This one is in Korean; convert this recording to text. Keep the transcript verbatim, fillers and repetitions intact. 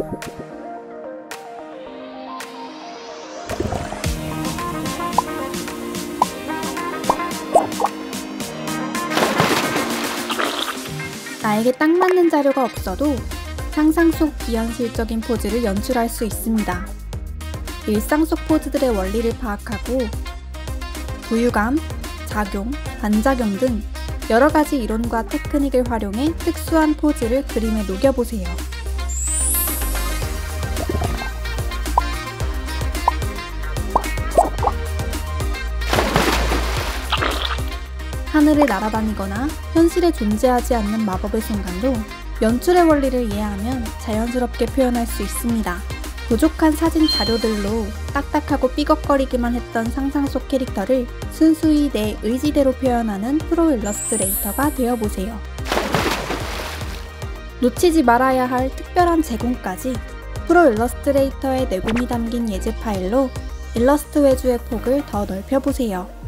나에게 딱 맞는 자료가 없어도 상상 속 비현실적인 포즈를 연출할 수 있습니다. 일상 속 포즈들의 원리를 파악하고 부유감, 작용, 반작용 등 여러가지 이론과 테크닉을 활용해 특수한 포즈를 그림에 녹여보세요. 하늘을 날아다니거나 현실에 존재하지 않는 마법의 순간도 연출의 원리를 이해하면 자연스럽게 표현할 수 있습니다. 부족한 사진 자료들로 딱딱하고 삐걱거리기만 했던 상상 속 캐릭터를 순수히 내 의지대로 표현하는 프로 일러스트레이터가 되어보세요. 놓치지 말아야 할 특별한 제공까지 프로 일러스트레이터의 내공이 담긴 예제 파일로 일러스트 외주의 폭을 더 넓혀보세요.